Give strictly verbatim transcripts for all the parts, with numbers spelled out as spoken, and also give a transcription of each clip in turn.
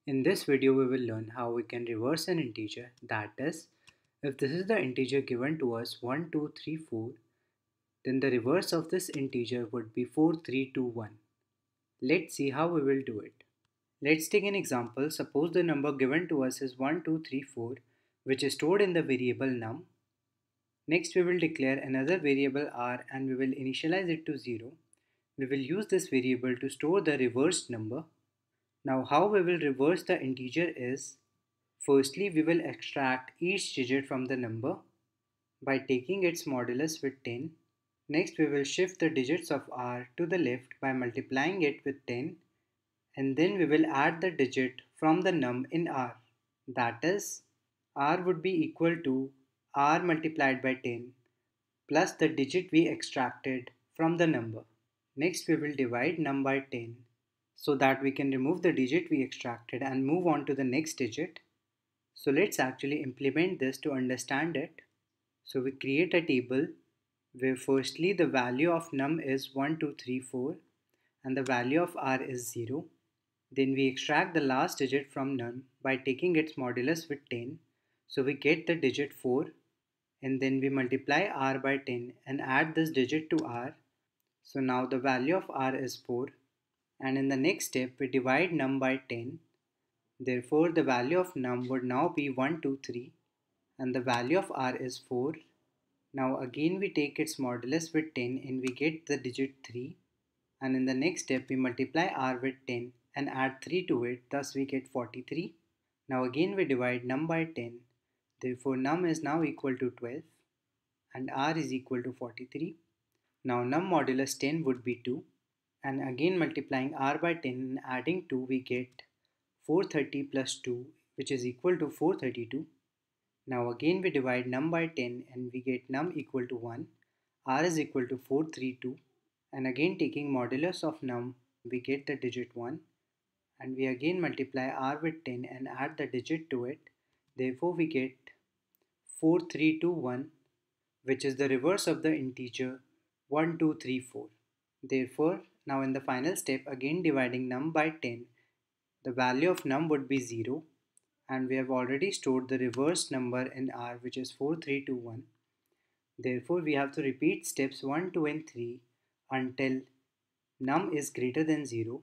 In this video, we will learn how we can reverse an integer. That is, if this is the integer given to us one, two, three, four, then the reverse of this integer would be four, three, two, one. Let's see how we will do it. Let's take an example. Suppose the number given to us is one, two, three, four, which is stored in the variable num. Next, we will declare another variable r and we will initialize it to zero. We will use this variable to store the reversed number. Now how we will reverse the integer is, firstly we will extract each digit from the number by taking its modulus with ten. Next we will shift the digits of r to the left by multiplying it with ten, and then we will add the digit from the num in r. That is, r would be equal to r multiplied by ten plus the digit we extracted from the number. Next we will divide num by ten so that we can remove the digit we extracted and move on to the next digit. So let's actually implement this to understand it. So we create a table where firstly the value of num is one, two, three, four and the value of r is zero. Then we extract the last digit from num by taking its modulus with ten. So we get the digit four, and then we multiply r by ten and add this digit to r. So now the value of r is four. And in the next step we divide num by ten. Therefore the value of num would now be one, two, three and the value of r is four. Now again we take its modulus with ten and we get the digit three, and in the next step we multiply r with ten and add three to it, thus we get forty-three. Now again we divide num by ten, therefore num is now equal to twelve and r is equal to forty-three. Now num modulus ten would be two, and again multiplying r by ten and adding two we get four hundred thirty plus two, which is equal to four hundred thirty-two. Now again we divide num by ten and we get num equal to one, r is equal to four hundred thirty-two, and again taking modulus of num we get the digit one, and we again multiply r with ten and add the digit to it, therefore we get four hundred thirty-two, which is the reverse of the integer one, two, three, four. Therefore, now in the final step, again dividing num by ten, the value of num would be zero, and we have already stored the reversed number in r, which is four hundred thirty-two. Therefore, we have to repeat steps one, two and three until num is greater than zero.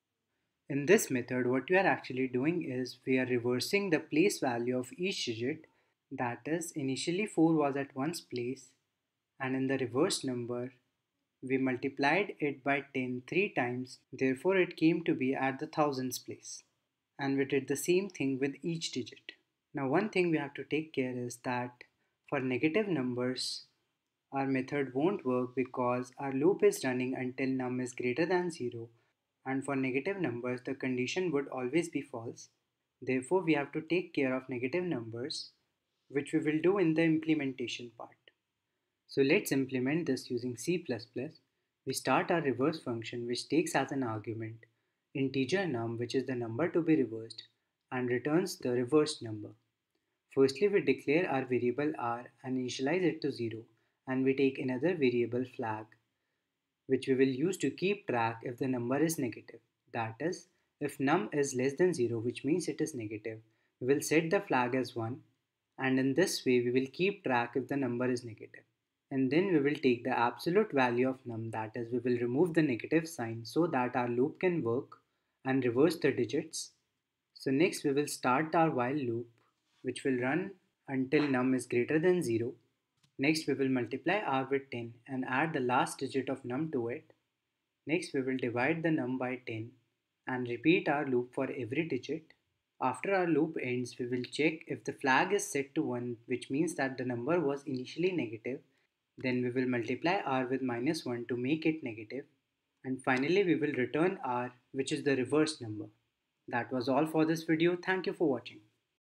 In this method, what we are actually doing is we are reversing the place value of each digit. That is, initially four was at one's place, and in the reversed number we multiplied it by ten three times, therefore it came to be at the thousands place. And we did the same thing with each digit. Now one thing we have to take care is that for negative numbers, our method won't work because our loop is running until num is greater than zero, and for negative numbers the condition would always be false. Therefore we have to take care of negative numbers, which we will do in the implementation part. So let's implement this using C plus plus. We start our reverse function, which takes as an argument integer num, which is the number to be reversed, and returns the reversed number. Firstly, we declare our variable r and initialize it to zero, and we take another variable flag, which we will use to keep track if the number is negative. That is, if num is less than zero, which means it is negative, we will set the flag as one, and in this way we will keep track if the number is negative. And then we will take the absolute value of num, that is, we will remove the negative sign so that our loop can work and reverse the digits. So next we will start our while loop, which will run until num is greater than zero. Next we will multiply r with ten and add the last digit of num to it. Next we will divide the num by ten and repeat our loop for every digit. After our loop ends, we will check if the flag is set to one, which means that the number was initially negative. Then we will multiply r with minus one to make it negative. And finally we will return r, which is the reversed number. That was all for this video. Thank you for watching.